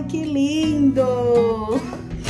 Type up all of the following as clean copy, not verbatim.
que lindo!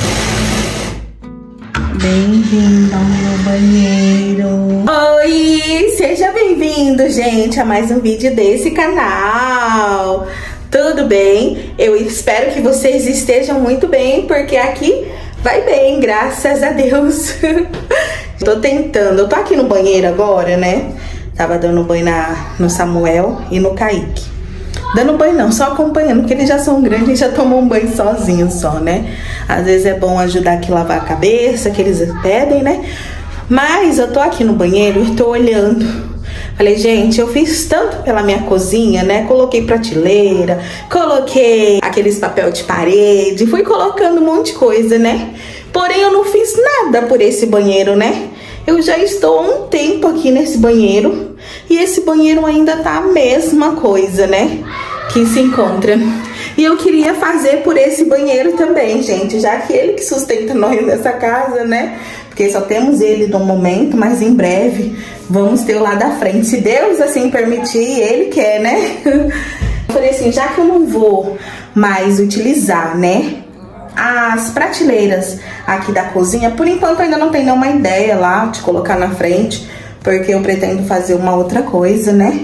Bem-vindo ao meu banheiro. Oi, seja bem-vindo, gente, a mais um vídeo desse canal. Tudo bem? Eu espero que vocês estejam muito bem, porque aqui vai bem, graças a Deus. Tô tentando, eu tô aqui no banheiro agora, né? Tava dando banho no Samuel e no Kaique. Dando banho não, só acompanhando, porque eles já são grandes e já tomam um banho sozinhos só, né? Às vezes é bom ajudar aqui a lavar a cabeça, que eles pedem, né? Mas eu tô aqui no banheiro e tô olhando. Falei, gente, eu fiz tanto pela minha cozinha, né? Coloquei prateleira, coloquei aqueles papel de parede, fui colocando um monte de coisa, né? Porém, eu não fiz nada por esse banheiro, né? Eu já estou há um tempo aqui nesse banheiro e esse banheiro ainda tá a mesma coisa, né? Que se encontra. E eu queria fazer por esse banheiro também, gente, já que ele que sustenta nós nessa casa, né? Porque só temos ele no momento, mas em breve vamos ter o lá da frente. Se Deus assim permitir, ele quer, né? Eu falei assim, já que eu não vou mais utilizar, né, as prateleiras aqui da cozinha, por enquanto eu ainda não tenho nenhuma ideia lá de colocar na frente, porque eu pretendo fazer uma outra coisa, né?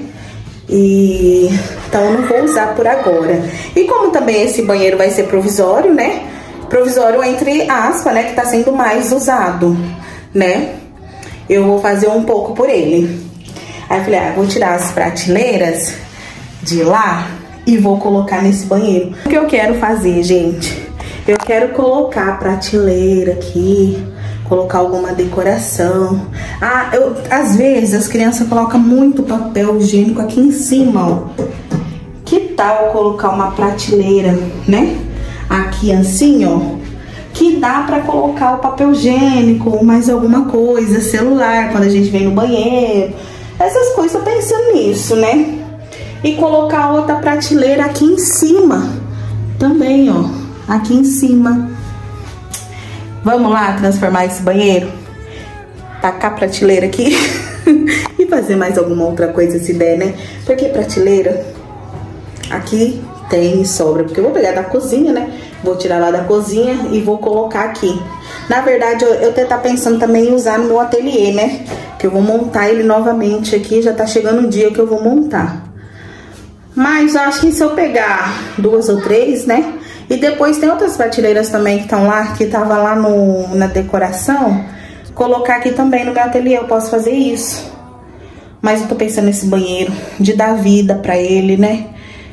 E então eu não vou usar por agora. E como também esse banheiro vai ser provisório, né? Provisório entre aspas, né? Que tá sendo mais usado, né? Eu vou fazer um pouco por ele. Aí eu falei, vou tirar as prateleiras de lá e vou colocar nesse banheiro. O que eu quero fazer, gente? Eu quero colocar a prateleira aqui, colocar alguma decoração. Às vezes as crianças colocam muito papel higiênico aqui em cima, ó. Que tal eu colocar uma prateleira, né? Aqui assim, ó. Que dá pra colocar o papel higiênico, mais alguma coisa, celular, quando a gente vem no banheiro. Essas coisas, tô pensando nisso, né? E colocar outra prateleira aqui em cima também, ó. Aqui em cima. Vamos lá transformar esse banheiro? Tacar a prateleira aqui e fazer mais alguma outra coisa se der, né? Porque prateleira aqui tem e sobra. Porque eu vou pegar da cozinha, né? Vou tirar lá da cozinha e vou colocar aqui. Na verdade, eu até tá pensando também em usar no meu ateliê, né? Que eu vou montar ele novamente aqui. Já tá chegando o dia que eu vou montar. Mas eu acho que se eu pegar 2 ou 3, né? E depois tem outras prateleiras também que estão lá, que tava lá na decoração. Colocar aqui também no meu ateliê, eu posso fazer isso. Mas eu tô pensando nesse banheiro, de dar vida pra ele, né?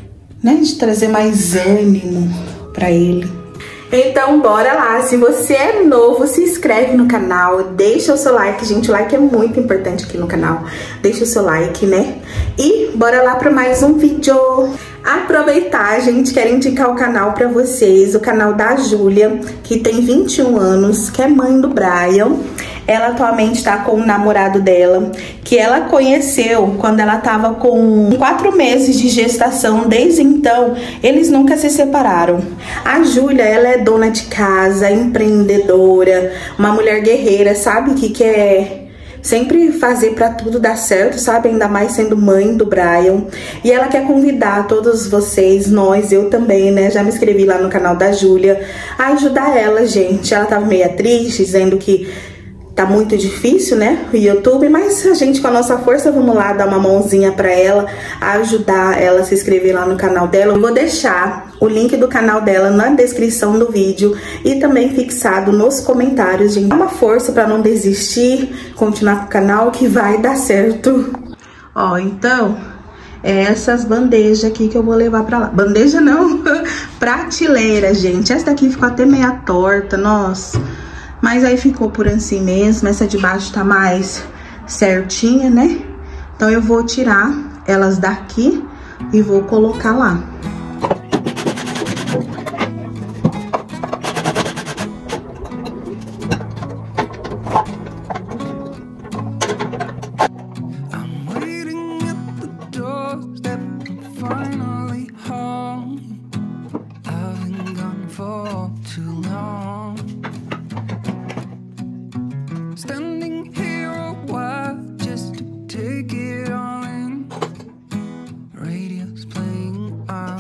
De trazer mais ânimo pra ele. Então, bora lá. Se você é novo, se inscreve no canal, deixa o seu like, gente. O like é muito importante aqui no canal. Deixa o seu like, né? E bora lá para mais um vídeo. Aproveitar, gente, quero indicar o canal pra vocês. O canal da Júlia, que tem 21 anos, que é mãe do Brian. Ela atualmente tá com o namorado dela, que ela conheceu quando ela tava com 4 meses de gestação. Desde então, eles nunca se separaram. A Júlia, ela é dona de casa, empreendedora, uma mulher guerreira, sabe? Que quer sempre fazer pra tudo dar certo, sabe? Ainda mais sendo mãe do Brian. E ela quer convidar todos vocês, eu também, né? Já me inscrevi lá no canal da Júlia, a ajudar ela, gente. Ela tava meio triste, dizendo que tá muito difícil, né, o YouTube, mas a gente com a nossa força, vamos lá dar uma mãozinha pra ela, ajudar ela a se inscrever lá no canal dela. Eu vou deixar o link do canal dela na descrição do vídeo e também fixado nos comentários, gente. Dá uma força pra não desistir, continuar com o canal que vai dar certo. Ó, então, essas bandejas aqui que eu vou levar pra lá. Bandeja não, prateleira, gente. Essa daqui ficou até meia torta, nossa. Mas aí ficou por assim mesmo, essa de baixo tá mais certinha, né? Então eu vou tirar elas daqui e vou colocar lá. Take it all in. Radio's playing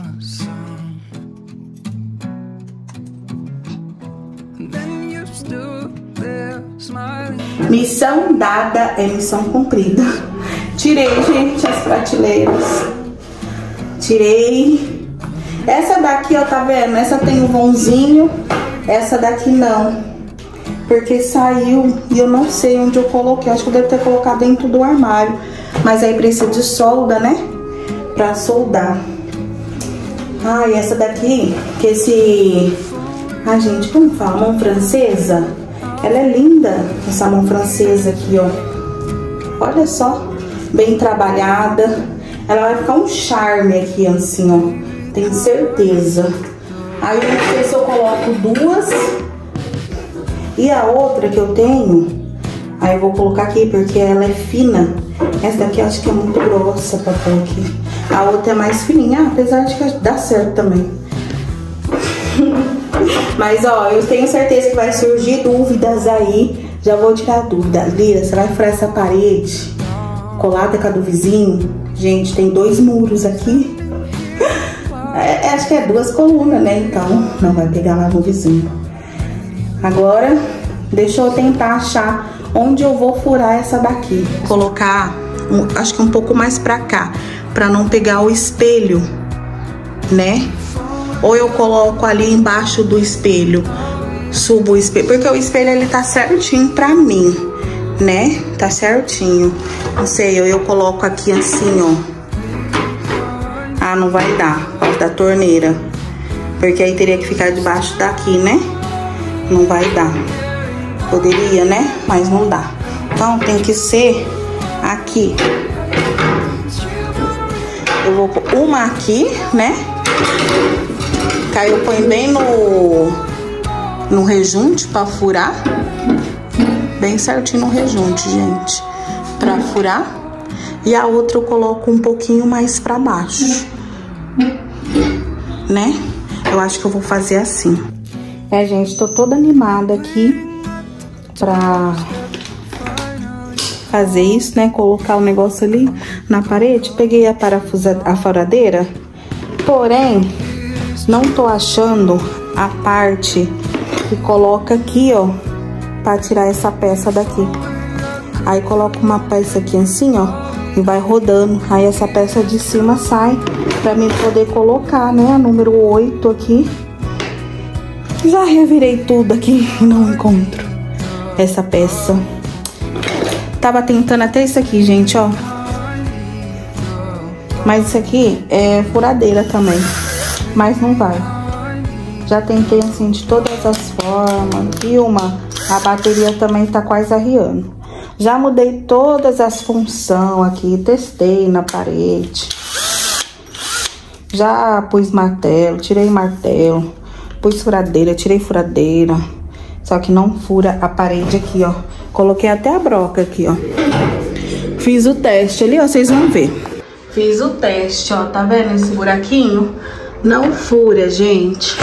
Missão dada é missão cumprida. Tirei, gente, as prateleiras. Tirei. Essa daqui, ó, tá vendo? Essa tem um vãozinho. Essa daqui não. Porque saiu e eu não sei onde eu coloquei. Acho que eu devo ter colocado dentro do armário. Mas aí precisa de solda, né? Pra soldar. Ai, essa daqui, que esse... Ai, gente, como fala? Mão francesa. Ela é linda, essa mão francesa aqui, ó. Olha só, bem trabalhada. Ela vai ficar um charme aqui, assim, ó. Tenho certeza. Aí eu não sei se eu coloco duas. E a outra que eu tenho, aí eu vou colocar aqui porque ela é fina. Essa daqui eu acho que é muito grossa pra pôr aqui. A outra é mais fininha, apesar de que dá certo também. Mas, ó, eu tenho certeza que vai surgir dúvidas aí. Já vou tirar a dúvida. Lira, você vai furar essa parede colada com a do vizinho? Gente, tem 2 muros aqui. Acho que é 2 colunas, né? Então, não vai pegar lá no vizinho. Agora, deixa eu tentar achar onde eu vou furar essa daqui. Colocar, acho que um pouco mais pra cá, pra não pegar o espelho, né? Ou eu coloco ali embaixo do espelho, subo o espelho, porque o espelho ele tá certinho pra mim, né? Tá certinho. Não sei, eu coloco aqui assim, ó. Ah, não vai dar, por causa da torneira. Porque aí teria que ficar debaixo daqui, né? Não vai dar. Poderia, né? Mas não dá. Então tem que ser aqui. Eu vou pôr uma aqui, né? Que aí eu ponho bem no rejunte pra furar. Bem certinho no rejunte, gente. Pra furar. E a outra eu coloco um pouquinho mais pra baixo. Né? Eu acho que eu vou fazer assim. Gente, tô toda animada aqui pra fazer isso, né? Colocar o negócio ali na parede. Peguei a furadeira, porém, não tô achando a parte que coloca aqui, ó, pra tirar essa peça daqui. Aí coloco uma peça aqui assim, ó, e vai rodando. Aí essa peça de cima sai pra mim poder colocar, né, a número 8 aqui. Já revirei tudo aqui e não encontro essa peça. Tava tentando até isso aqui, gente, ó. Mas isso aqui é furadeira também. Mas não vai. Já tentei assim de todas as formas. E a bateria também tá quase arriando. Já mudei todas as funções aqui. Testei na parede. Já pus martelo, tirei martelo. Pus furadeira, tirei furadeira. Só que não fura a parede aqui, ó. Coloquei até a broca aqui, ó. Fiz o teste ali, ó, vocês vão ver. Fiz o teste, ó, tá vendo esse buraquinho? Não fura, gente.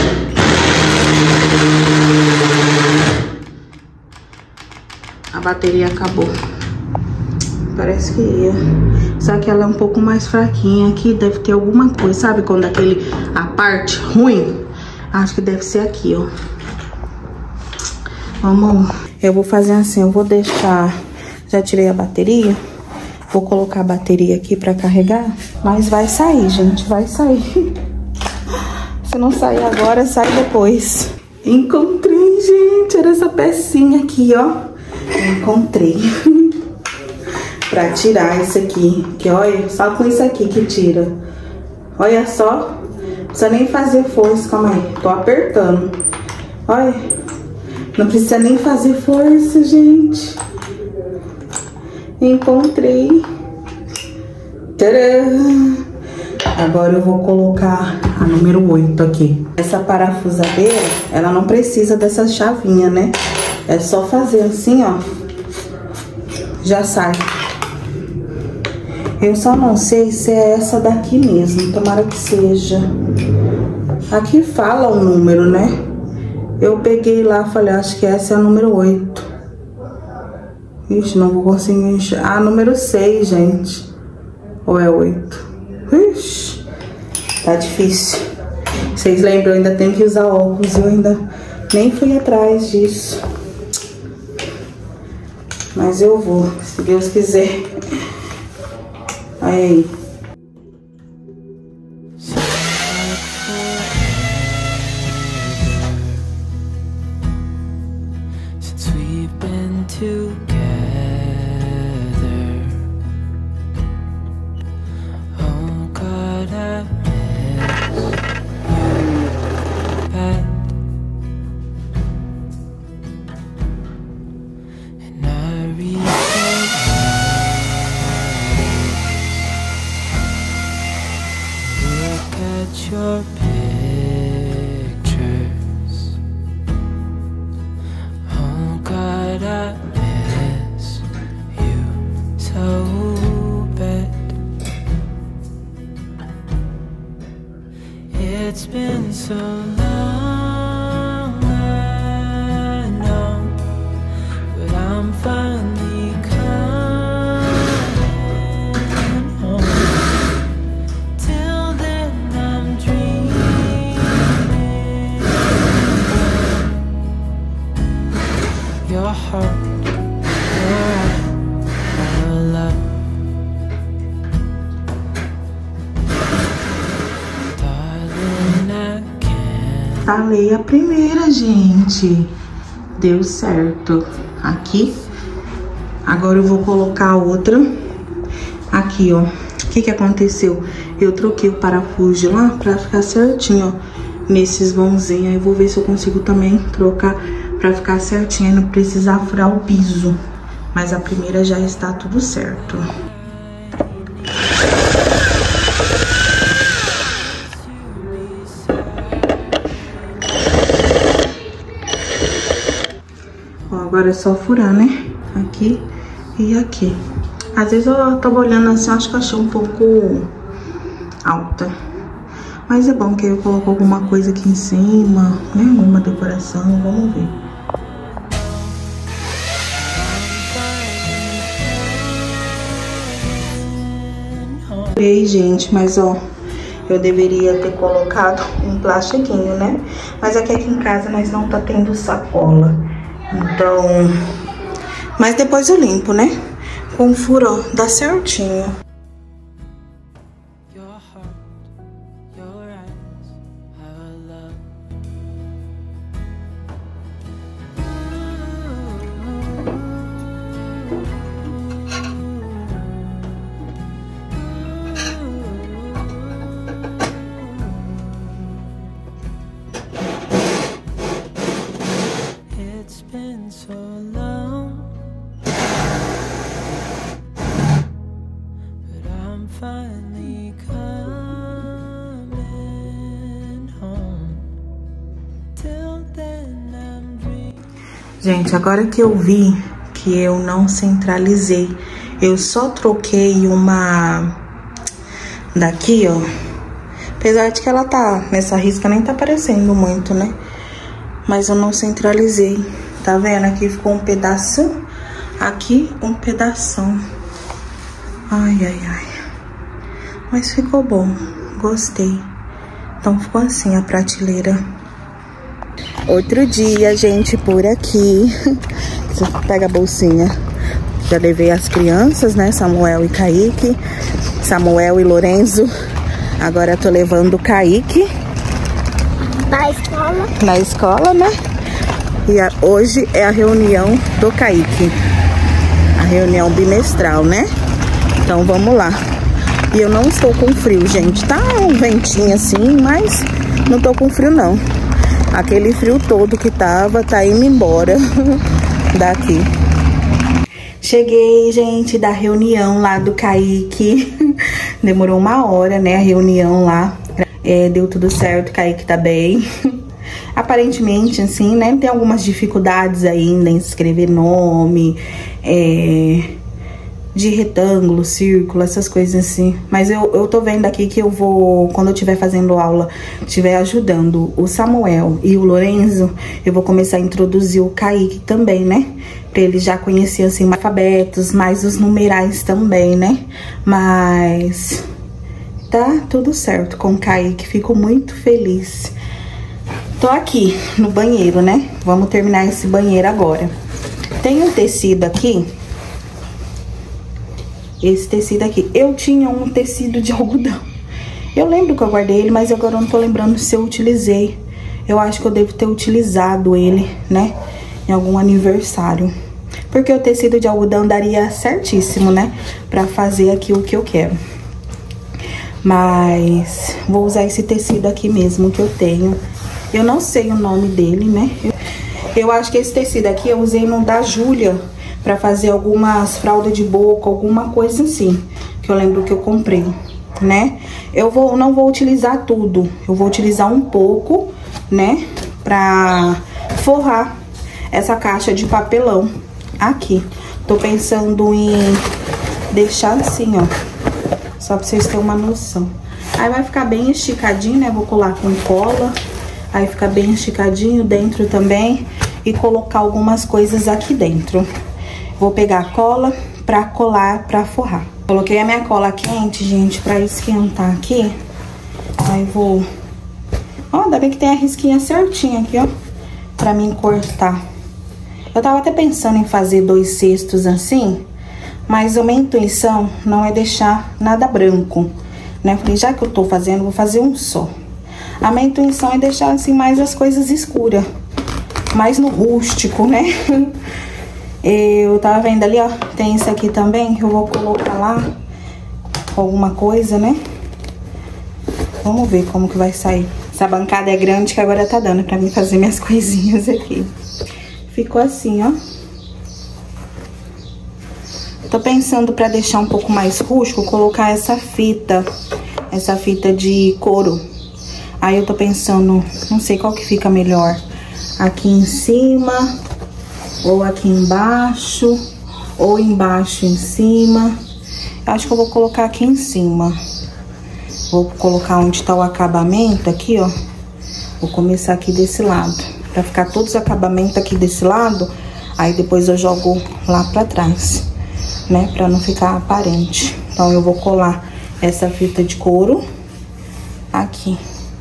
A bateria acabou. Parece que ia. Só que ela é um pouco mais fraquinha aqui, deve ter alguma coisa, sabe? Quando a parte ruim, acho que deve ser aqui, ó. Vamos, eu vou fazer assim, eu vou deixar, já tirei a bateria, vou colocar a bateria aqui pra carregar, mas vai sair, gente, vai sair. Se não sair agora, sai depois. Encontrei, gente, era essa pecinha aqui, ó. Encontrei. Pra tirar isso aqui, que olha, só com isso aqui que tira. Olha só, não precisa nem fazer força, calma aí, tô apertando. Olha, não precisa nem fazer força, gente. Encontrei. Tcharam! Agora eu vou colocar a número 8 aqui. Essa parafusadeira, ela não precisa dessa chavinha, né? É só fazer assim, ó. Já sai. Eu só não sei se é essa daqui mesmo. Tomara que seja. Aqui fala o número, né? Eu peguei lá, falei, acho que essa é a número 8. Ixi, não vou conseguir enxergar. Ah, número 6, gente. Ou é 8? Ixi, tá difícil. Vocês lembram, eu ainda tenho que usar óculos. Eu ainda nem fui atrás disso. Mas eu vou, se Deus quiser. Aí. Your pictures. Oh God, I miss you so bad. It's been so long, I know, but I'm finally coming home. Till then I'm dreaming your heart, your love. Darling, I can't. Falei a primeira, gente. Deu certo. Aqui. Agora eu vou colocar a outra. Aqui, ó. O que aconteceu? Eu troquei o parafuso lá pra ficar certinho, ó. Nesses vãozinhos. Aí eu vou ver se eu consigo também trocar pra ficar certinho e não precisar furar o piso. Mas a primeira já está tudo certo. Ó, agora é só furar, né? Aqui e aqui. Às vezes eu tava olhando assim, acho que eu achei um pouco alta. Mas é bom que eu coloco alguma coisa aqui em cima, né? Alguma decoração, vamos ver. E aí, gente, mas ó, eu deveria ter colocado um plastiquinho, né? Mas aqui em casa nós não tá tendo sacola. Então... Mas depois eu limpo, né? Com furo, ó, dá certinho. It's been so long, but I'm finally coming home. Till then I'm dreaming. Gente, agora que eu vi que eu não centralizei, eu só troquei uma daqui, ó. Apesar de que ela tá, nessa risca nem tá aparecendo muito, né? Mas eu não centralizei. Tá vendo? Aqui ficou um pedaço. Aqui um pedação. Ai, ai, ai. Mas ficou bom. Gostei. Então ficou assim a prateleira. Outro dia, gente, por aqui. Você pega a bolsinha. Já levei as crianças, né? Samuel e Kaique. Samuel e Lorenzo. Agora eu tô levando o Kaique. Na escola? Na escola, né? E hoje é a reunião do Kaique. A reunião bimestral, né? Então vamos lá. E eu não estou com frio, gente. Tá um ventinho assim, mas não tô com frio, não. Aquele frio todo que tava, tá indo embora daqui. Cheguei, gente, da reunião lá do Kaique. Demorou 1 hora, né? A reunião lá. Deu tudo certo, o Kaique tá bem. Aparentemente, assim, né? Tem algumas dificuldades ainda em escrever nome, de retângulo, círculo, essas coisas assim. Mas eu tô vendo aqui que eu vou, quando eu estiver fazendo aula, estiver ajudando o Samuel e o Lorenzo, eu vou começar a introduzir o Kaique também, né? Pra ele já conhecer, assim, os alfabetos, mais os numerais também, né? Mas tá tudo certo com o Kaique, fico muito feliz. Tô aqui no banheiro, né? Vamos terminar esse banheiro agora. Tem um tecido aqui esse tecido aqui. Eu tinha um tecido de algodão. Eu lembro que eu guardei ele, mas agora eu não tô lembrando se eu utilizei. Eu acho que eu devo ter utilizado ele, né, em algum aniversário. Porque o tecido de algodão daria certíssimo, né, pra fazer aqui o que eu quero. Mas vou usar esse tecido aqui mesmo que eu tenho. Eu não sei o nome dele, né. Eu acho que esse tecido aqui eu usei no da Júlia pra fazer algumas fraldas de boca, alguma coisa assim. Que eu lembro que eu comprei, né. Não vou utilizar tudo. Eu vou utilizar um pouco, né, pra forrar essa caixa de papelão aqui. Tô pensando em deixar assim, ó, só pra vocês terem uma noção. Aí vai ficar bem esticadinho, né, vou colar com cola, aí fica bem esticadinho dentro também, e colocar algumas coisas aqui dentro. Vou pegar a cola pra colar, pra forrar. Coloquei a minha cola quente, gente, pra esquentar aqui. Aí vou... Ó, ainda bem que tem a risquinha certinha aqui, ó, pra mim cortar. Eu tava até pensando em fazer 2 cestos assim, mas a minha intuição não é deixar nada branco, né? Falei, já que eu tô fazendo, vou fazer um só. A minha intuição é deixar assim mais as coisas escuras, mais no rústico, né? Eu tava vendo ali, ó, tem isso aqui também, que eu vou colocar lá alguma coisa, né? Vamos ver como que vai sair. Essa bancada é grande que agora tá dando pra mim fazer minhas coisinhas aqui. Ficou assim, ó. Tô pensando pra deixar um pouco mais rústico, colocar essa fita de couro. Aí eu tô pensando, não sei qual que fica melhor. Aqui em cima, ou aqui embaixo, ou embaixo em cima. Eu acho que eu vou colocar aqui em cima. Vou colocar onde tá o acabamento aqui, ó. Vou começar aqui desse lado. Pra ficar todos os acabamentos aqui desse lado. Aí depois eu jogo lá pra trás, né? Pra não ficar aparente. Então eu vou colar essa fita de couro aqui.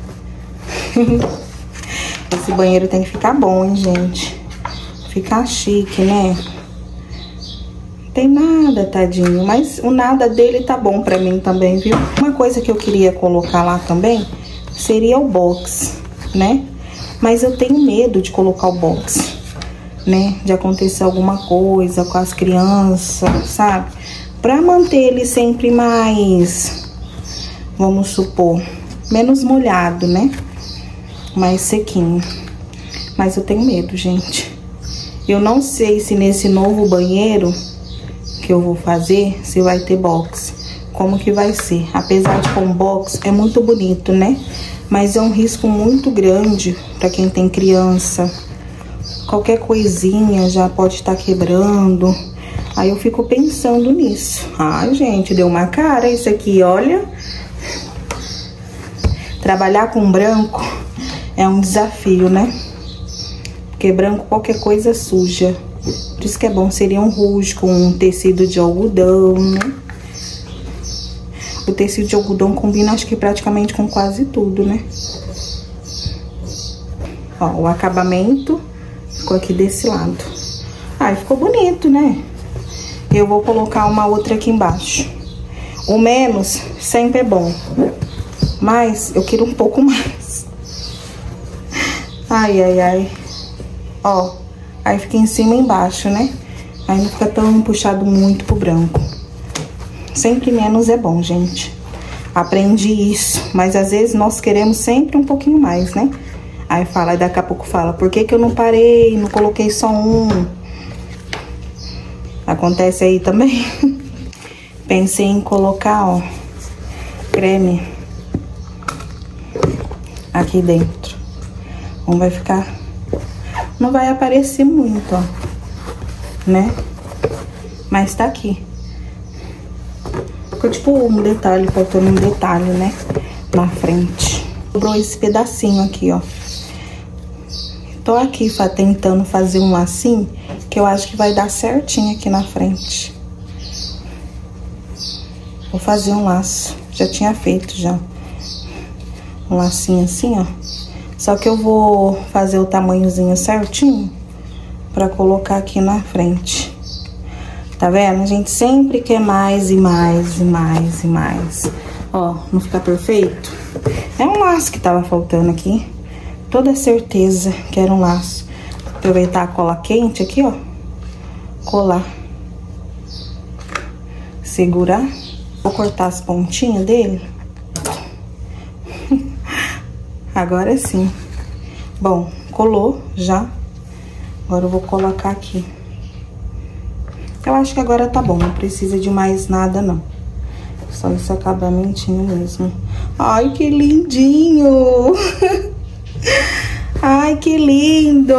Esse banheiro tem que ficar bom, hein, gente? Ficar chique, né? Tem nada, tadinho, mas o nada dele tá bom pra mim também, viu? Uma coisa que eu queria colocar lá também seria o box, né? Mas eu tenho medo de colocar o box, né? De acontecer alguma coisa com as crianças, sabe? Pra manter ele sempre mais, vamos supor, menos molhado, né? Mais sequinho. Mas eu tenho medo, gente. Eu não sei se nesse novo banheiro que eu vou fazer, se vai ter box. Como que vai ser? Apesar de com box é muito bonito, né? Mas é um risco muito grande pra quem tem criança. Qualquer coisinha já pode estar quebrando. Aí eu fico pensando nisso. Ai, gente, deu uma cara isso aqui, olha. Trabalhar com branco é um desafio, né? Porque branco qualquer coisa suja. Por isso que é bom, seria um rústico, um tecido de algodão, né? O tecido de algodão combina, acho que praticamente com quase tudo, né? Ó, o acabamento ficou aqui desse lado. Ai, ficou bonito, né? Eu vou colocar uma outra aqui embaixo. O menos sempre é bom, mas eu quero um pouco mais. Ai, ai, ai. Ó, aí fica em cima e embaixo, né? Aí não fica tão puxado muito pro branco. Sempre menos é bom, gente. Aprendi isso, mas às vezes nós queremos sempre um pouquinho mais, né? Aí fala, daqui a pouco fala, por que que eu não parei, não coloquei só um? Acontece aí também. Pensei em colocar, ó, creme aqui dentro. Não vai ficar... Não vai aparecer muito, ó, né? Mas tá aqui. Ficou tipo um detalhe, faltando um detalhe, né? Na frente. Sobrou esse pedacinho aqui, ó. Tô aqui tentando fazer um lacinho, que eu acho que vai dar certinho aqui na frente. Vou fazer um laço. Já tinha feito, já. Um lacinho assim, ó. Só que eu vou fazer o tamanhozinho certinho pra colocar aqui na frente. Tá vendo? A gente sempre quer mais e mais e mais e mais. Ó, não fica perfeito? É um laço que tava faltando aqui. Toda certeza que era um laço. Aproveitar a cola quente aqui, ó. Colar. Segurar. Vou cortar as pontinhas dele. Agora sim. Bom, colou já. Agora eu vou colocar aqui. Eu acho que agora tá bom, não precisa de mais nada, não. Só esse acabamentinho mesmo. Ai, que lindinho! Ai, que lindo!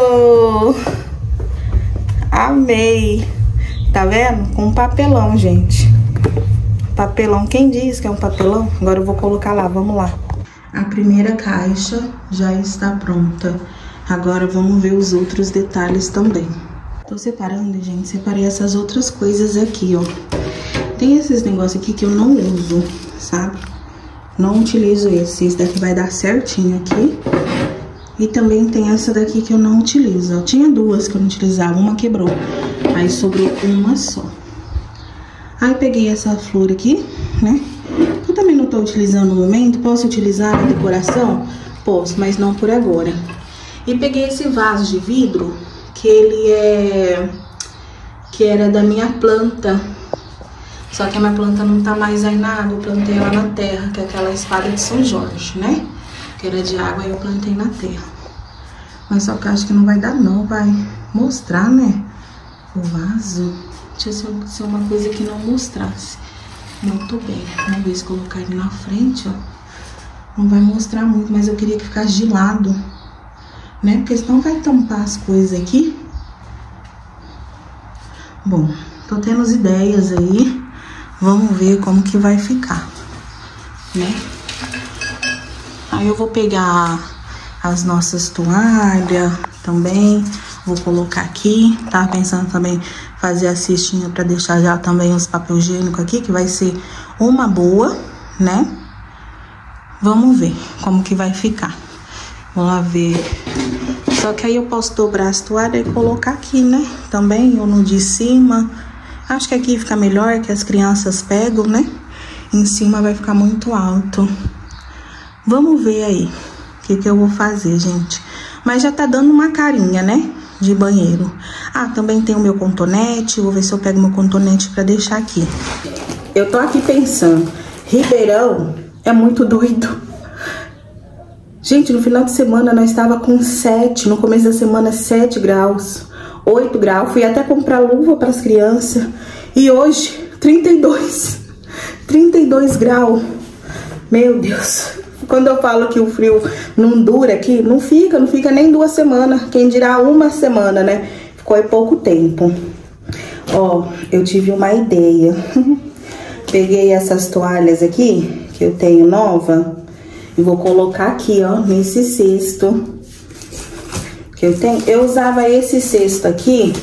Amei! Tá vendo? Com papelão, gente. Papelão, quem diz que é um papelão? Agora eu vou colocar lá, vamos lá. A primeira caixa já está pronta. Agora vamos ver os outros detalhes também. Tô separando, gente, separei essas outras coisas aqui, ó. Tem esses negócios aqui que eu não uso, sabe? Não utilizo esse. Esse daqui vai dar certinho aqui. E também tem essa daqui que eu não utilizo, ó. Tinha duas que eu não utilizava, uma quebrou. Aí sobrou uma só. Aí peguei essa flor aqui, né? Eu também não tô utilizando no momento. Posso utilizar na decoração? Posso, mas não por agora. E peguei esse vaso de vidro, que ele que era da minha planta. Só que a minha planta não tá mais aí na água, eu plantei ela na terra, que é aquela espada de São Jorge, né? Que era de água, aí eu plantei na terra. Mas só que eu acho que não vai dar não, vai mostrar, né? O vaso. Tinha ser uma coisa que não mostrasse. Muito bem. Vamos ver se colocar ele na frente, ó. Não vai mostrar muito, mas eu queria que ficasse de lado, né? Porque senão vai tampar as coisas aqui. Bom, tô tendo as ideias aí. Vamos ver como que vai ficar, né? Aí eu vou pegar as nossas toalhas também. Vou colocar aqui. Tava pensando também fazer a cestinha pra deixar já também os papel higiênico aqui, que vai ser uma boa, né? Vamos ver como que vai ficar. Vamos lá ver. Só que aí eu posso dobrar as toalhas e colocar aqui, né? Também, ou no de cima. Acho que aqui fica melhor, que as crianças pegam, né? Em cima vai ficar muito alto. Vamos ver aí o que eu vou fazer, gente. Mas já tá dando uma carinha, né? De banheiro. Ah, também tem o meu contonete. Vou ver se eu pego meu contonete pra deixar aqui. Eu tô aqui pensando. Ribeirão é muito doido. Gente, no final de semana nós estava com 7. No começo da semana, 7 graus. 8 graus. Fui até comprar luva para as crianças. E hoje, 32. 32 graus. Meu Deus. Quando eu falo que o frio não dura aqui, não fica nem 2 semanas. Quem dirá 1 semana, né? Ficou aí pouco tempo. Ó, eu tive uma ideia. Peguei essas toalhas aqui, que eu tenho nova, e vou colocar aqui, ó, nesse cesto que eu tenho. Eu usava esse cesto aqui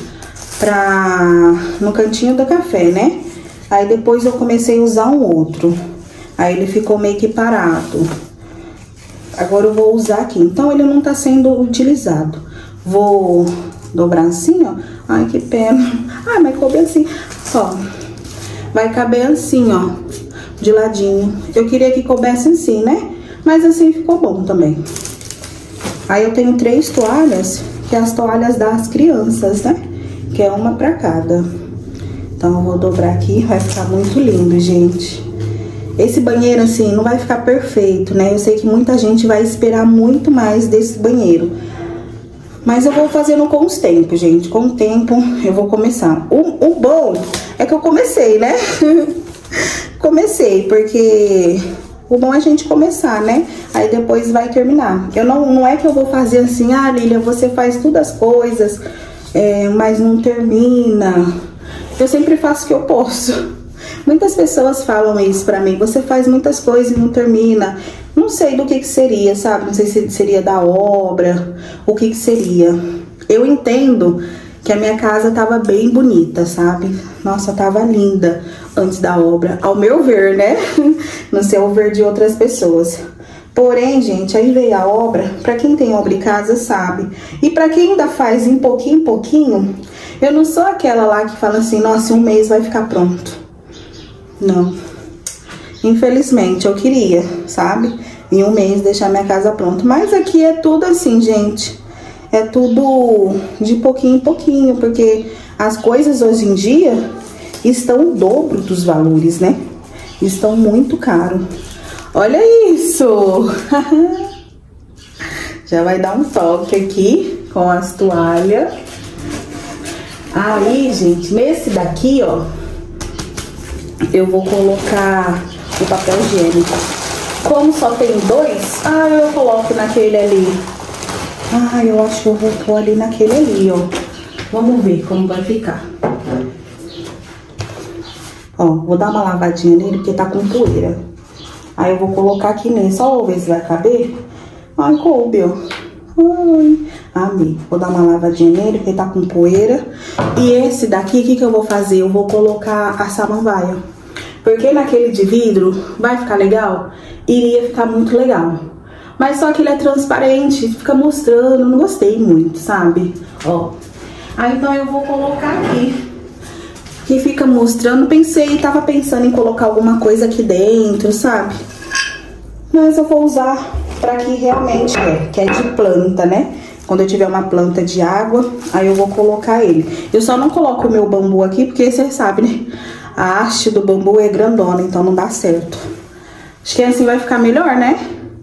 no cantinho do café, né? Aí depois eu comecei a usar um outro. Aí ele ficou meio que parado. Agora eu vou usar aqui. Então ele não tá sendo utilizado. Vou dobrar assim, ó. Ai, que pena. Ai, mas coube assim. Ó. Vai caber assim, ó. De ladinho. Eu queria que coubesse assim, né? Mas assim ficou bom também. Aí eu tenho 3 toalhas, que é as toalhas das crianças, né? Que é uma pra cada. Então eu vou dobrar aqui, vai ficar muito lindo, gente. Esse banheiro, assim, não vai ficar perfeito, né? Eu sei que muita gente vai esperar muito mais desse banheiro. Mas eu vou fazendo com os tempos, gente. Com o tempo eu vou começar. O bom é que eu comecei, né? Comecei, porque o bom é a gente começar, né? Aí depois vai terminar. Eu não é que eu vou fazer assim, ah, Lília, você faz todas as coisas, mas não termina. Eu sempre faço o que eu posso. Muitas pessoas falam isso pra mim, você faz muitas coisas e não termina. Não sei do que seria, sabe? Não sei se seria da obra, o que seria. Eu entendo que a minha casa tava bem bonita, sabe? Nossa, tava linda antes da obra, ao meu ver, né? Não sei ao ver de outras pessoas. Porém, gente, aí veio a obra. Pra quem tem obra em casa, sabe. E pra quem ainda faz em pouquinho, Eu não sou aquela lá que fala assim, nossa, em um mês vai ficar pronto. Não. Infelizmente, eu queria, sabe? Em um mês deixar minha casa pronta. Mas aqui é tudo assim, gente. É tudo de pouquinho em pouquinho, porque as coisas hoje em dia estão o dobro dos valores, né? Estão muito caros. Olha isso! Já vai dar um toque aqui com as toalhas. Aí, gente, nesse daqui, ó, eu vou colocar o papel higiênico. Como só tem dois, eu coloco naquele ali. Eu acho que eu vou pôr ali naquele ali, ó. Vamos ver como vai ficar. Ó, vou dar uma lavadinha nele porque tá com poeira. Aí eu vou colocar aqui nele, só ver se vai caber. Ai, coube, ó. Ai, amei. Vou dar uma lavadinha nele porque tá com poeira. E esse daqui, o que eu vou fazer? Eu vou colocar a samambaia. Porque naquele de vidro vai ficar legal? Iria ficar muito legal. Mas só que ele é transparente, fica mostrando, não gostei muito, sabe? Ó. Aí então eu vou colocar aqui. Que fica mostrando, tava pensando em colocar alguma coisa aqui dentro, sabe? Mas eu vou usar pra que realmente que é de planta, né? Quando eu tiver uma planta de água, aí eu vou colocar ele. Eu só não coloco o meu bambu aqui, porque você sabe, né? A haste do bambu é grandona, então não dá certo. Acho que assim vai ficar melhor, né?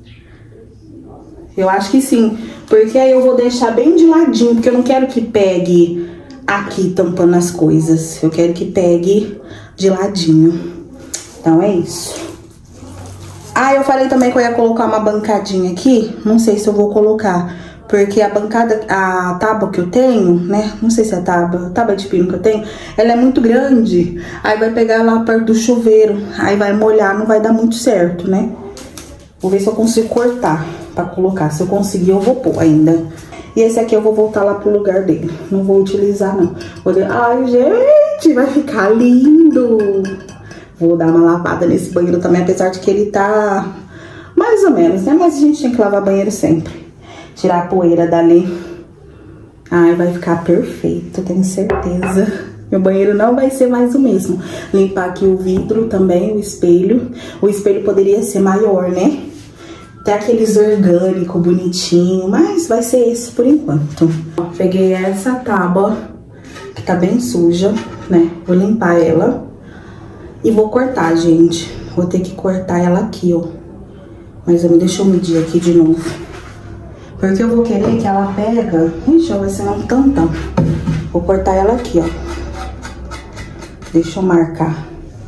Eu acho que sim, porque aí eu vou deixar bem de ladinho, porque eu não quero que pegue aqui tampando as coisas. Eu quero que pegue de ladinho. Então é isso. Eu falei também que eu ia colocar uma bancadinha aqui. Não sei se eu vou colocar, porque a bancada, a tábua que eu tenho, né? Não sei se é a tábua de pino que eu tenho, ela é muito grande. Aí vai pegar lá perto do chuveiro, aí vai molhar, não vai dar muito certo, né? Vou ver se eu consigo cortar pra colocar. Se eu conseguir, eu vou pôr ainda. E esse aqui eu vou voltar lá pro lugar dele. Não vou utilizar, não. Ai, gente, vai ficar lindo. Vou dar uma lavada nesse banheiro também, apesar de que ele tá mais ou menos, né? Mas a gente tem que lavar banheiro sempre. Tirar a poeira dali. Ai, vai ficar perfeito, tenho certeza. Meu banheiro não vai ser mais o mesmo. Limpar aqui o vidro também, o espelho. O espelho poderia ser maior, né? Até aqueles orgânicos, bonitinho, mas vai ser esse por enquanto. Peguei essa tábua, que tá bem suja, né? Vou limpar ela e vou cortar, gente. Vou ter que cortar ela aqui, ó. Mas deixa eu medir aqui de novo. Porque eu vou querer que ela pega... Ixi, vai ser um tantão. Vou cortar ela aqui, ó. Deixa eu marcar.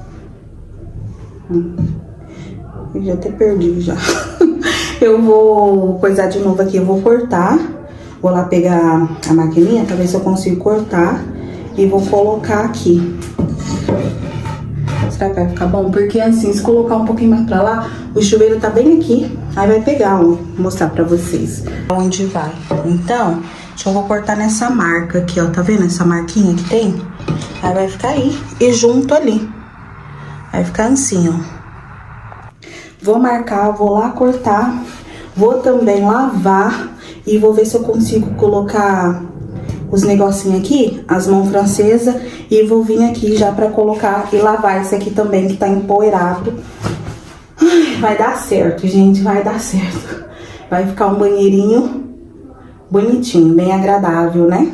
Eu já até perdi, já. Eu vou coisar de novo aqui, eu vou cortar. Vou lá pegar a maquininha pra ver se eu consigo cortar. E vou colocar aqui. Será que vai ficar bom? Porque assim, se colocar um pouquinho mais pra lá, o chuveiro tá bem aqui. Aí vai pegar, ó. Vou mostrar pra vocês onde vai. Então, eu vou cortar nessa marca aqui, ó. Tá vendo essa marquinha que tem? Aí vai ficar aí. E junto ali. Vai ficar assim, ó. Vou marcar, vou lá cortar, vou também lavar e vou ver se eu consigo colocar os negocinhos aqui, as mãos francesas, e vou vir aqui já pra colocar e lavar esse aqui também que tá empoeirado. Vai dar certo, gente, vai dar certo. Vai ficar um banheirinho bonitinho, bem agradável, né?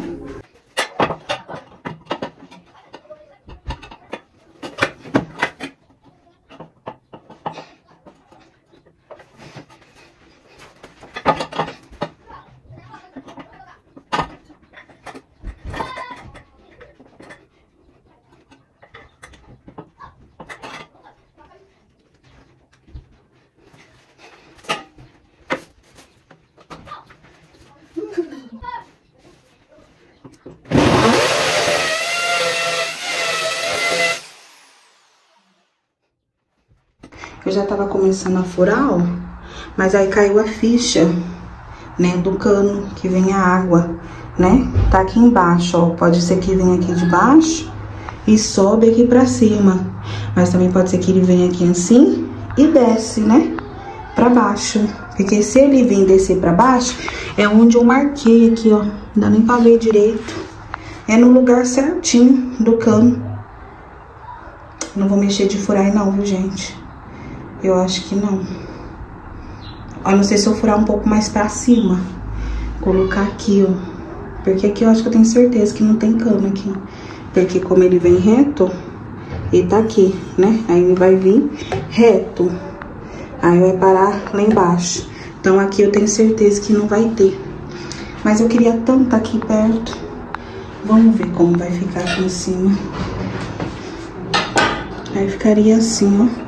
Eu já tava começando a furar, ó, mas aí caiu a ficha, né, do cano que vem a água, né? Tá aqui embaixo, ó, pode ser que venha aqui de baixo e sobe aqui pra cima. Mas também pode ser que ele venha aqui assim e desce, né, pra baixo. Porque se ele vir descer pra baixo, é onde eu marquei aqui, ó. Não dá nem pra ver direito. é no lugar certinho do cano. Não vou mexer de furar aí não, viu, gente? Eu acho que não. Ó, não sei se eu furar um pouco mais pra cima. Colocar aqui, ó. Porque aqui eu acho que eu tenho certeza que não tem cano aqui. Porque como ele vem reto, ele tá aqui, né? Aí ele vai vir reto. Aí vai parar lá embaixo. Então aqui eu tenho certeza que não vai ter. Mas eu queria tanto estar aqui perto. Vamos ver como vai ficar aqui em cima. Aí ficaria assim, ó.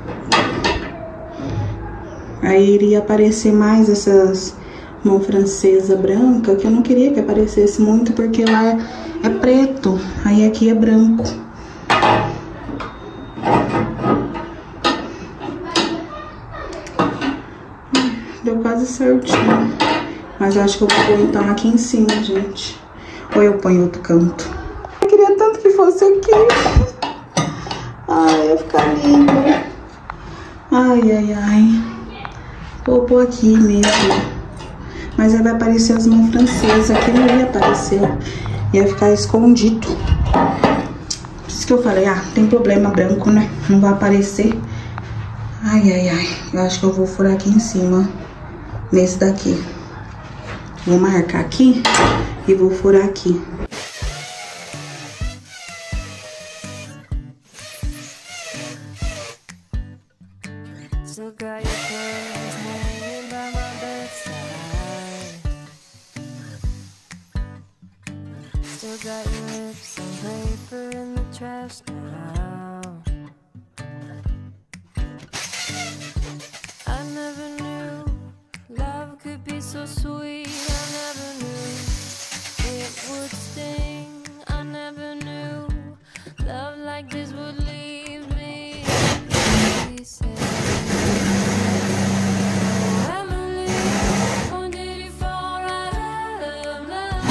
Aí iria aparecer mais essas mão francesa branca, que eu não queria que aparecesse muito, porque lá é preto, aí aqui é branco. Deu quase certinho. Mas eu acho que eu vou pôr então aqui em cima, gente. Ou eu ponho outro canto. Eu queria tanto que fosse aqui. Ai, ia ficar lindo. Ai, ai, ai. Vou pôr aqui mesmo. Mas aí vai aparecer as mãos francesas. Aqui não ia aparecer. Ia ficar escondido. Por isso que eu falei, ah, tem problema branco, né? Não vai aparecer. Ai, ai, ai. Eu acho que eu vou furar aqui em cima. Nesse daqui. Vou marcar aqui e vou furar aqui. Still got your clothes hanging by my bedside. Still got your lips on paper in the trash now. I never knew love could be so sweet. I never knew it would sting. I never knew love like this would leave me. He said, Emily, when did you fall out of love?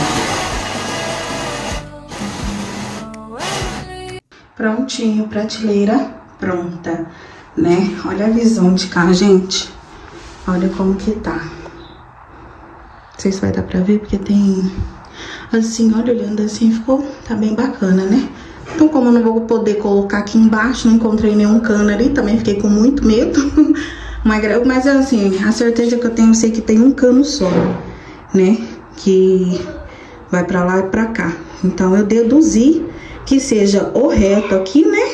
Oh, Emily. Prontinho, prateleira pronta, né? Olha a visão de cá, gente. Olha como que tá. Não sei se vai dar pra ver, porque tem... Assim, olha, olhando assim, ficou... Tá bem bacana, né? Então, como eu não vou poder colocar aqui embaixo, não encontrei nenhum cano ali, também fiquei com muito medo. Mas, assim, a certeza que eu tenho, eu sei que tem um cano só, né? Que vai pra lá e pra cá. Então, eu deduzi que seja o reto aqui, né?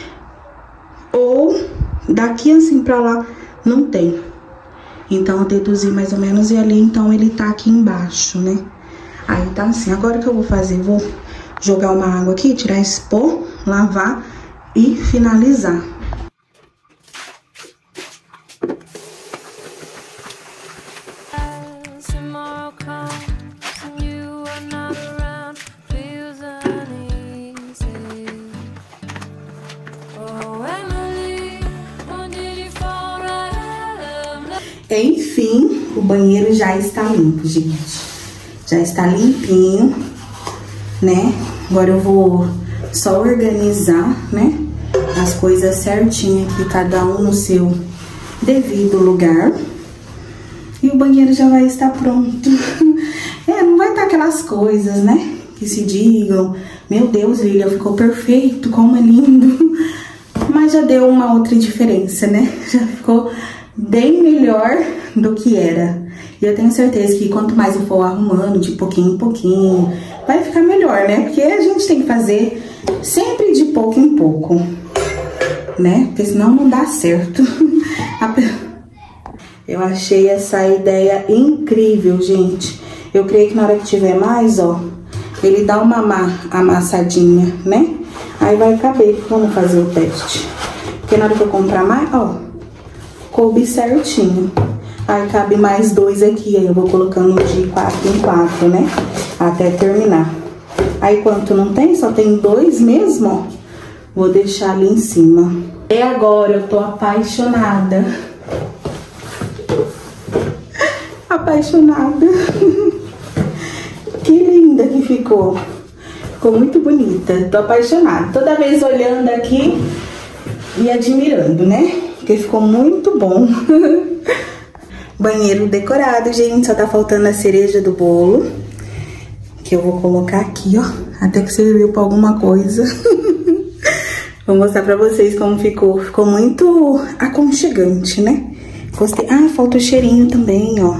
Ou daqui assim pra lá não tem. Então, eu deduzi mais ou menos e ali, então, ele tá aqui embaixo, né? Aí, tá assim. Agora o que eu vou fazer? Vou jogar uma água aqui, tirar esse pó, lavar e finalizar. Tomorrow comes and you are not around, feels uneasy. Oh, Emily, when did you fall out of love? Enfim, o banheiro já está limpo, gente. Já está limpinho, né? Agora eu vou só organizar, né? As coisas certinho aqui, cada um no seu devido lugar. E o banheiro já vai estar pronto. Não vai estar aquelas coisas, né? Que se digam, meu Deus, Lilian, ficou perfeito, como é lindo. Mas já deu uma outra diferença, né? Já ficou bem melhor do que era. E eu tenho certeza que quanto mais eu for arrumando de pouquinho em pouquinho, vai ficar melhor, né? Porque a gente tem que fazer sempre de pouco em pouco, né? Porque senão não dá certo. Eu achei essa ideia incrível, gente. Eu creio que na hora que tiver mais, ó, ele dá uma amassadinha, né? Aí vai caber. Vamos fazer o teste. Porque na hora que eu comprar mais, ó, coube certinho. Aí cabe mais 2 aqui, aí eu vou colocando de 4 em 4, né? Até terminar. Aí quanto não tem, só tem 2 mesmo, ó. Vou deixar ali em cima. E agora eu tô apaixonada. Apaixonada. Que linda que ficou. Ficou muito bonita. Tô apaixonada. Toda vez olhando aqui e admirando, né? Porque ficou muito bom. Banheiro decorado, gente. Só tá faltando a cereja do bolo, que Que eu vou colocar aqui, ó. Até que serviu pra alguma coisa. Vou mostrar pra vocês como ficou. Ficou muito aconchegante, né? Gostei. Ah, falta o cheirinho também, ó.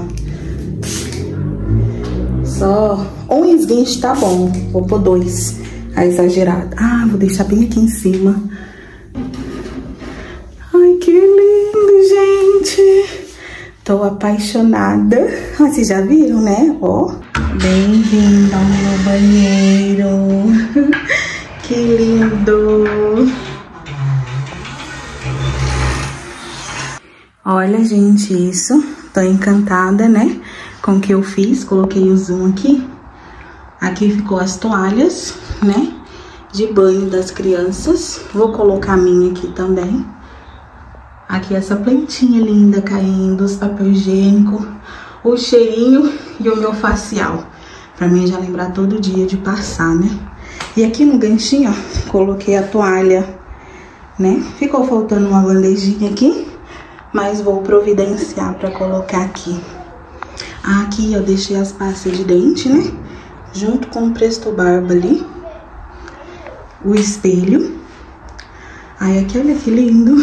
Só um esguinche tá bom. Vou pôr 2. A exagerada. Ah, vou deixar bem aqui em cima. Ai, que lindo, gente. Tô apaixonada. Ah, vocês já viram, né? Ó. Bem-vindo ao meu banheiro. Que lindo. Olha, gente, isso. Tô encantada, né? Com o que eu fiz. Coloquei o zoom aqui. Aqui ficou as toalhas, né? De banho das crianças. Vou colocar a minha aqui também. Aqui essa plantinha linda caindo, os papel higiênico, o cheirinho e o meu facial. Pra mim já lembrar todo dia de passar, né? E aqui no ganchinho, ó, coloquei a toalha, né? Ficou faltando uma bandejinha aqui, mas vou providenciar pra colocar aqui. Aqui eu deixei as pastas de dente, né? Junto com o Presto Barba ali. O espelho. Ai, aqui, olha que lindo.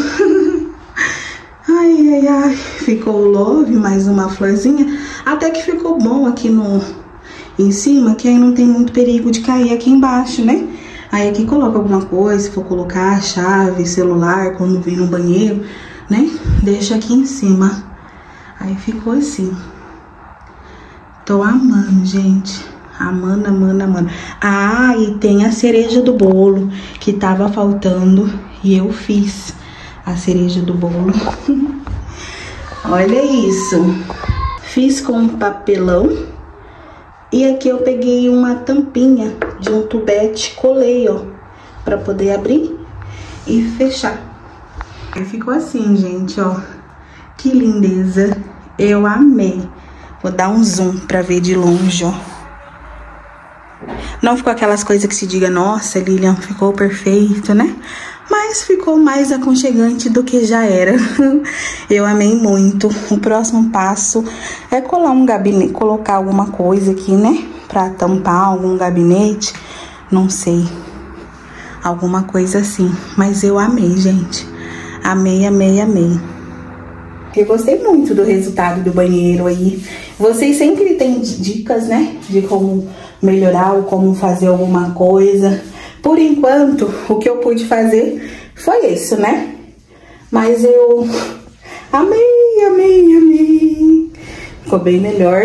Ai, ai, ai. Ficou o love, mais uma florzinha. Até que ficou bom aqui em cima, que aí não tem muito perigo de cair aqui embaixo, né? Aí aqui coloca alguma coisa, se for colocar chave, celular, quando vir no banheiro, né? Deixa aqui em cima. Aí ficou assim. Tô amando, gente. Amando, amando, amando. Ah, e tem a cereja do bolo que tava faltando e eu fiz a cereja do bolo. Olha isso. Fiz com um papelão e aqui eu peguei uma tampinha de um tubete, colei, ó, pra poder abrir e fechar. E ficou assim, gente, ó. Que lindeza. Eu amei. Vou dar um zoom pra ver de longe, ó. Não ficou aquelas coisas que se diga, nossa, Lilian, ficou perfeito, né? Mas ficou mais aconchegante do que já era. Eu amei muito. O próximo passo é colar um gabinete, colocar alguma coisa aqui, né? Pra tampar algum gabinete, não sei. Alguma coisa assim. Mas eu amei, gente. Amei, amei, amei. Eu gostei muito do resultado do banheiro aí. Vocês sempre têm dicas, né? De como melhorar ou como fazer alguma coisa. Por enquanto, o que eu pude fazer foi isso, né? Mas eu amei, amei, amei. Ficou bem melhor.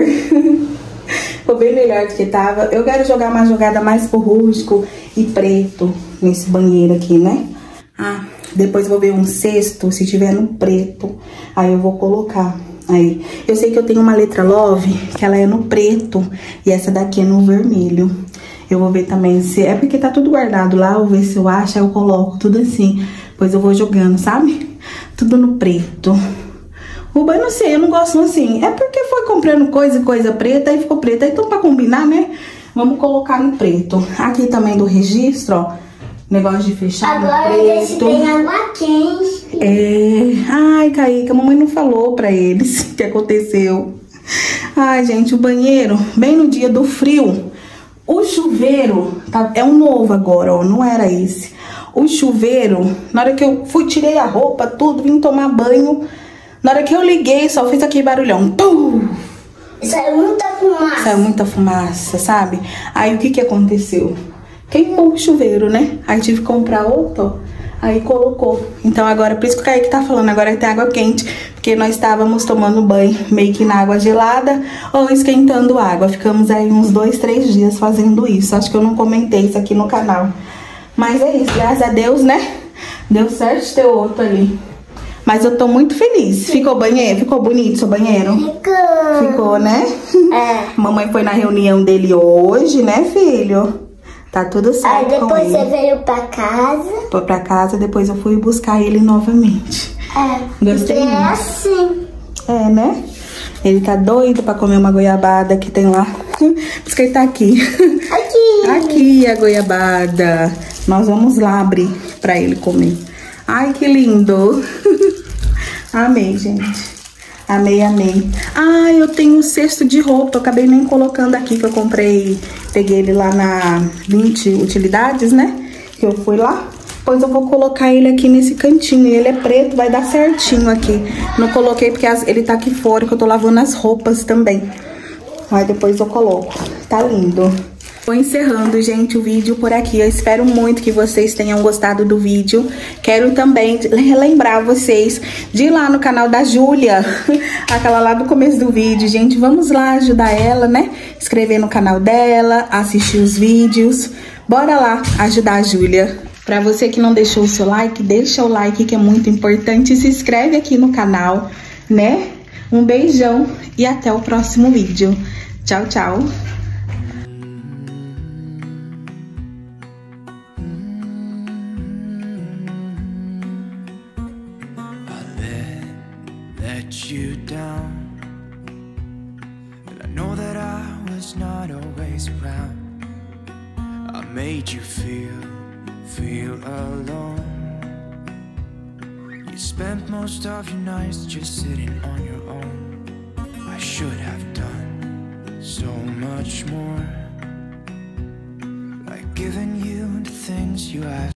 Ficou bem melhor do que tava. Eu quero jogar uma jogada mais pro rústico e preto nesse banheiro aqui, né? Ah, depois vou ver um cesto, se tiver no preto, aí eu vou colocar. Aí, eu sei que eu tenho uma letra Love, que ela é no preto, e essa daqui é no vermelho. Eu vou ver também se... É porque tá tudo guardado lá, eu vou ver se eu acho, aí eu coloco tudo assim. Depois eu vou jogando, sabe? Tudo no preto. O banho, não sei, eu não gosto assim. É porque foi comprando coisa preta, aí ficou preta. Então, pra combinar, né? Vamos colocar no preto. Aqui também do registro, ó. Negócio de fechar agora no preto. Agora esse tem água quente. É... Ai, Kaique, a mamãe não falou pra eles o que aconteceu. Ai, gente, o banheiro, bem no dia do frio. O chuveiro, tá, é um novo agora, ó, não era esse. O chuveiro, na hora que eu fui, tirei a roupa, tudo, vim tomar banho. Na hora que eu liguei, só fez aquele barulhão. Pum! Saiu muita fumaça. Saiu muita fumaça, sabe? Aí o que que aconteceu? Queimou o chuveiro, né? Aí tive que comprar outro, ó. Aí colocou. Então agora, por isso que o Kaique tá falando, agora tem água quente. Porque nós estávamos tomando banho meio que na água gelada ou esquentando água. Ficamos aí uns 2, 3 dias fazendo isso. Acho que eu não comentei isso aqui no canal. Mas é isso, graças a Deus, né? Deu certo de ter outro ali. Mas eu tô muito feliz. Ficou banheiro? Ficou bonito seu banheiro? Ficou. Ficou, né? É. Mamãe foi na reunião dele hoje, né, filho? Tá tudo certo. Aí depois com você ele. veio pra casa. Foi pra casa, depois eu fui buscar ele novamente. É. Gostei muito. É assim. É, né? Ele tá doido pra comer uma goiabada que tem lá. Por isso que ele tá aqui. Aqui. Aqui a goiabada. Nós vamos lá abrir pra ele comer. Ai, que lindo. Amei, gente. Amei, amei. Ah, eu tenho um cesto de roupa. Eu acabei nem colocando aqui, que eu comprei. Peguei ele lá na 20 utilidades, né? Que eu fui lá. Depois eu vou colocar ele aqui nesse cantinho. Ele é preto, vai dar certinho aqui. Não coloquei porque ele tá aqui fora, que eu tô lavando as roupas também. Aí depois eu coloco. Tá lindo. Vou encerrando, gente, o vídeo por aqui. Eu espero muito que vocês tenham gostado do vídeo. Quero também relembrar vocês de ir lá no canal da Júlia. Aquela lá do começo do vídeo, gente. Vamos lá ajudar ela, né? Inscrever no canal dela, assistir os vídeos. Bora lá ajudar a Júlia. Pra você que não deixou o seu like, deixa o like, que é muito importante. E se inscreve aqui no canal, né? Um beijão e até o próximo vídeo. Tchau, tchau. Let you down, and I know that I was not always around. I made you feel alone. You spent most of your nights just sitting on your own. I should have done so much more, like giving you the things you asked.